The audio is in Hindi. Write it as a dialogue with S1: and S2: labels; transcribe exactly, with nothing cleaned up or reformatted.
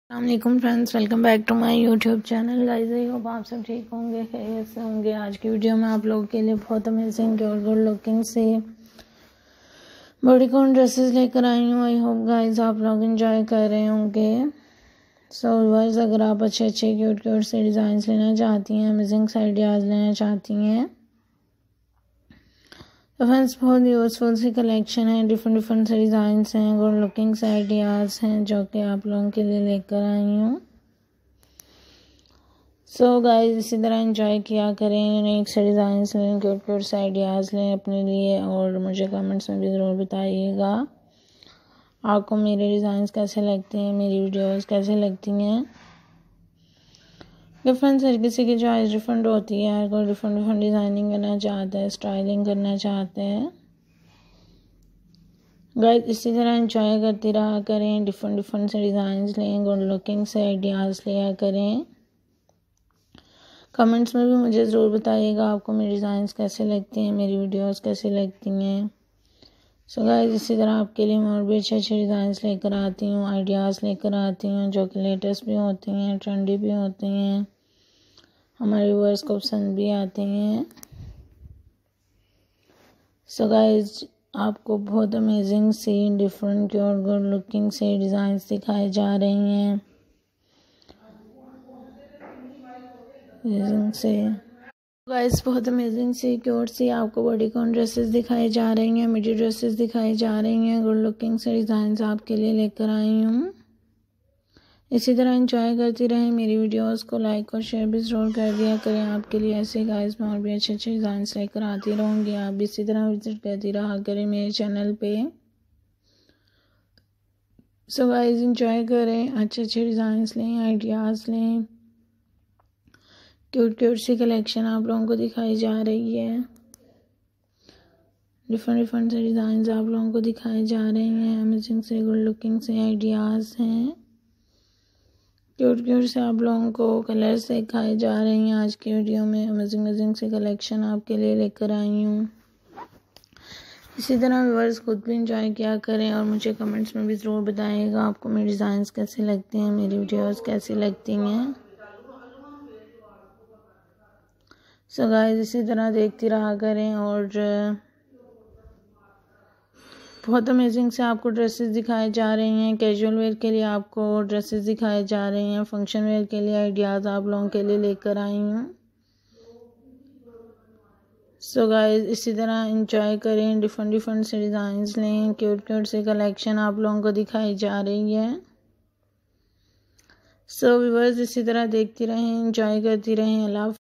S1: अस्सलाम friends, welcome back to my YouTube channel. Guys I hope आप सब ठीक होंगे, खैरियत से होंगे। आज की वीडियो में आप लोगों के लिए बहुत अमेजिंग और गुड लुकिंग से बॉडीकॉन ड्रेसेस लेकर आई हूँ। आई होप गाइस आप लोग एंजॉय कर रहे होंगे। सो व्यूअर्स, अगर आप अच्छे अच्छे क्यूट क्यूट से डिज़ाइन लेना चाहती हैं, अमेजिंग से आइडियाज़ लेना चाहती हैं, तो फ्रेंड्स बहुत यूज़फुल सी कलेक्शन है। डिफरेंट डिफरेंट से डिज़ाइंस हैं, गुड लुकिंग से आइडियाज़ हैं जो कि आप लोगों के लिए लेकर आई हूँ। सो गाइस इसी तरह एंजॉय किया करें, यूनिक से डिज़ाइंस लें, क्यूट क्यूट से आइडियाज़ लें अपने लिए, और मुझे कमेंट्स में भी ज़रूर बताइएगा आपको मेरे डिज़ाइंस कैसे लगते हैं, मेरी वीडियोस कैसे लगती हैं। डिफरेंट हर किसी की चॉइस डिफरेंट होती है, हर कोई डिफरेंट डिफरेंट डिज़ाइनिंग करना चाहता है, स्टाइलिंग करना चाहते हैं। गाइस इसी तरह एंजॉय करती रहा करें, डिफरेंट डिफरेंट से डिज़ाइंस लें, गुड लुकिंग से आइडियाज़ लिया करें। कमेंट्स में भी मुझे ज़रूर बताइएगा आपको मेरे डिज़ाइंस कैसे लगते हैं, मेरी वीडियोस कैसे लगती हैं। सो गाइस इसी तरह आपके लिए और भी अच्छे अच्छे डिज़ाइंस लेकर आती हूँ, आइडियाज़ लेकर आती हूँ जो कि लेटेस्ट भी होती हैं, ट्रेंडी भी होती हैं, हमारे व्यूअर्स को पसंद भी आती हैं। सो गाइस आपको बहुत अमेजिंग सी डिफरेंट और गुड लुकिंग से डिज़ाइंस दिखाए जा रही हैं से गाइस बहुत अमेजिंग सी क्यूट सी आपको बॉडीकॉन ड्रेसेस दिखाई जा रही हैं, मिडी ड्रेसेस दिखाई जा रही हैं, गुड लुकिंग से डिज़ाइंस आपके लिए लेकर आई हूँ। इसी तरह एंजॉय करती रहें, मेरी वीडियोस को लाइक और शेयर भी ज़रूर कर दिया करें। आपके लिए ऐसे गाइस मैं और भी अच्छे अच्छे डिज़ाइंस लेकर आती रहूँगी, आप भी इसी तरह विजिट करती रहा करें मेरे चैनल पे। सो गाइस एंजॉय करें, अच्छे अच्छे डिज़ाइंस लें, आइडियाज़ लें, क्यूट क्यूट सी कलेक्शन आप लोगों को दिखाई जा रही है, डिफरेंट डिफरेंट से डिज़ाइंस आप लोगों को दिखाए जा रहे हैं, अमेजिंग से गुड लुकिंग से आइडियाज़ हैं, क्यूट क्यूट से आप लोगों को कलर्स दिखाए जा रहे हैं। आज की वीडियो में अमेजिंग अमेजिंग से कलेक्शन आपके लिए लेकर आई हूँ। इसी तरह व्यूअर्स खुद भी इंजॉय किया करें और मुझे कमेंट्स में भी ज़रूर बताइएगा आपको मेरे डिज़ाइंस कैसे लगते हैं, मेरी वीडियोस कैसी लगती हैं। सो गाइस इसी तरह देखती रहा करें, और बहुत अमेजिंग से आपको ड्रेसेस दिखाए जा रही हैं। कैजुअल वेयर के लिए आपको ड्रेसेस दिखाए जा रही हैं, फंक्शन वेयर के लिए आइडियाज़ आप लोगों के लिए लेकर आई हूँ। सो गाइस इसी तरह एंजॉय करें, डिफरेंट डिफरेंट से डिज़ाइंस लें, क्यूट क्यूट से कलेक्शन आप लोगों को दिखाई जा रही है। सो व्यूअर्स इसी तरह देखती रहें, एंजॉय करती रहें। अल्लाह।